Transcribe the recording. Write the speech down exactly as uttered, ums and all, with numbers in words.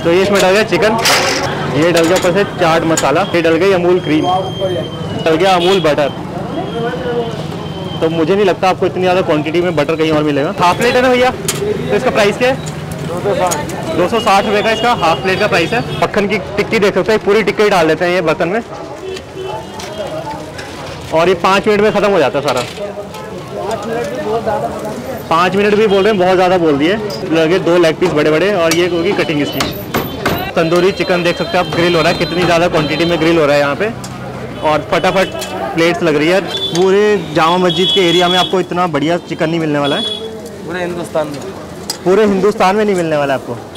तो ये इसमें डल गया चिकन, ये डल गया ऊपर से चाट मसाला, ये डल गई अमूल क्रीम, डल गया अमूल बटर। तो मुझे नहीं लगता आपको इतनी ज़्यादा क्वांटिटी में बटर कहीं और मिलेगा। हाफ प्लेट है ना भैया, तो इसका प्राइस क्या है? दो सौ साठ रुपये का इसका हाफ प्लेट का प्राइस है। मक्खन की टिक्की देख सकते हैं, पूरी टिक्की डाल देते हैं ये बर्तन में, और ये पाँच मिनट में ख़त्म हो जाता है सारा। पाँच मिनट भी बोल रहे हैं, बहुत ज़्यादा बोल दिए। लगे दो लेग पीस बड़े बड़े, और ये होगी कटिंग इसकी। तंदूरी चिकन देख सकते हैं आप, ग्रिल हो रहा है, कितनी ज़्यादा क्वांटिटी में ग्रिल हो रहा है यहाँ पे, और फटाफट प्लेट्स लग रही है। पूरे जामा मस्जिद के एरिया में आपको इतना बढ़िया चिकन नहीं मिलने वाला है, पूरे हिंदुस्तान में पूरे हिंदुस्तान में नहीं मिलने वाला है आपको।